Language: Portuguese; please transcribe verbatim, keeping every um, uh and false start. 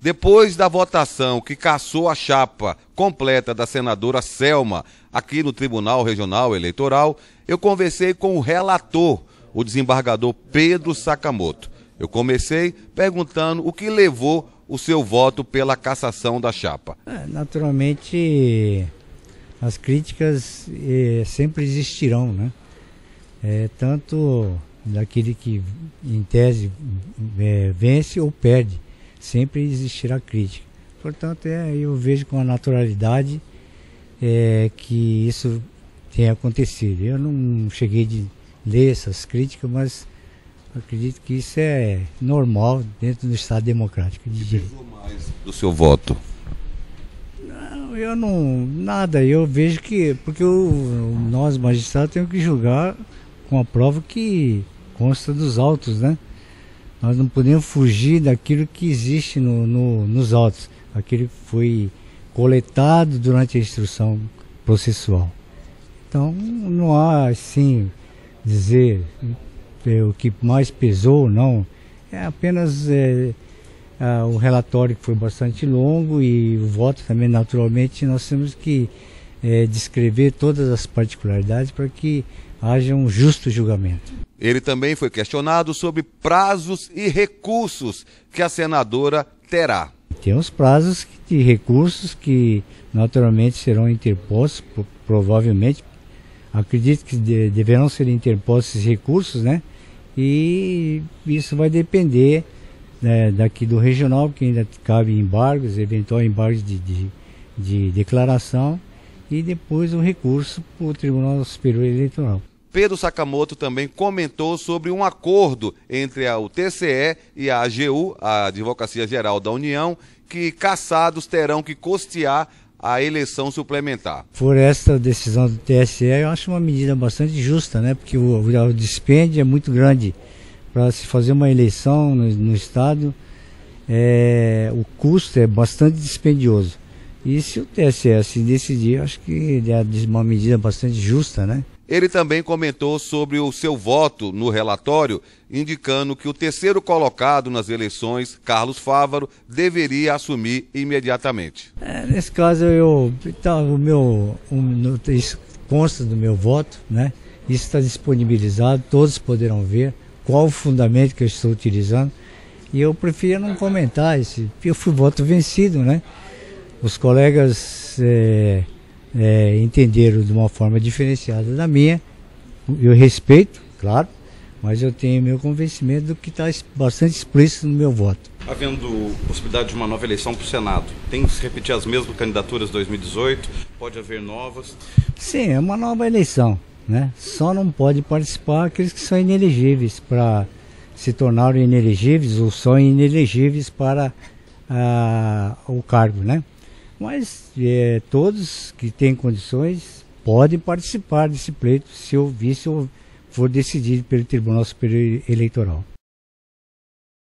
Depois da votação que cassou a chapa completa da senadora Selma aqui no Tribunal Regional Eleitoral, eu conversei com o relator, o desembargador Pedro Sakamoto. Eu comecei perguntando o que levou o seu voto pela cassação da chapa. É, naturalmente, as críticas eh, sempre existirão, né? É, tanto daquele que, em tese, é, vence ou perde. Sempre existirá crítica. Portanto, é, eu vejo com a naturalidade é, que isso tem acontecido. Eu não cheguei de ler essas críticas, mas acredito que isso é normal dentro do Estado democrático. O que pesou mais do seu voto? Não, eu não... Nada. Eu vejo que... Porque eu, nós, magistrados, temos que julgar com a prova que consta dos autos, né? Nós não podemos fugir daquilo que existe no, no, nos autos, aquilo que foi coletado durante a instrução processual. Então, não há, assim, dizer é, o que mais pesou ou não. É apenas é, a, o relatório que foi bastante longo e o voto também, naturalmente, nós temos que é, descrever todas as particularidades para que haja um justo julgamento. Ele também foi questionado sobre prazos e recursos que a senadora terá. Tem os prazos de recursos que naturalmente serão interpostos, provavelmente. Acredito que de, deverão ser interpostos esses recursos, né? E isso vai depender né, daqui do regional, que ainda cabe embargos, eventual embargos de, de, de declaração, e depois o recurso para o Tribunal Superior Eleitoral. Pedro Sakamoto também comentou sobre um acordo entre a, o T C E e a A G U, a Advocacia Geral da União, que cassados terão que custear a eleição suplementar. Por essa decisão do T S E, eu acho uma medida bastante justa, né? Porque o, o dispêndio é muito grande para se fazer uma eleição no, no Estado, é, o custo é bastante dispendioso. E se o T S E assim decidir, acho que é uma medida bastante justa, né? Ele também comentou sobre o seu voto no relatório, indicando que o terceiro colocado nas eleições, Carlos Fávaro, deveria assumir imediatamente. É, nesse caso, eu, então, o meu, um, isso consta do meu voto, né? Isso está disponibilizado, todos poderão ver qual o fundamento que eu estou utilizando. E eu prefiro não comentar, esse, eu fui voto vencido, né? Os colegas... É, É, entenderam de uma forma diferenciada da minha. Eu respeito, claro, mas eu tenho meu convencimento do que está bastante explícito no meu voto. Havendo possibilidade de uma nova eleição para o Senado, tem que se repetir as mesmas candidaturas de dois mil e dezoito? Pode haver novas? Sim, é uma nova eleição, né? Só não pode participar aqueles que são inelegíveis para se tornarem inelegíveis ou são inelegíveis para ah, o cargo, né? Mas é, todos que têm condições podem participar desse pleito se o vice for decidido pelo Tribunal Superior Eleitoral.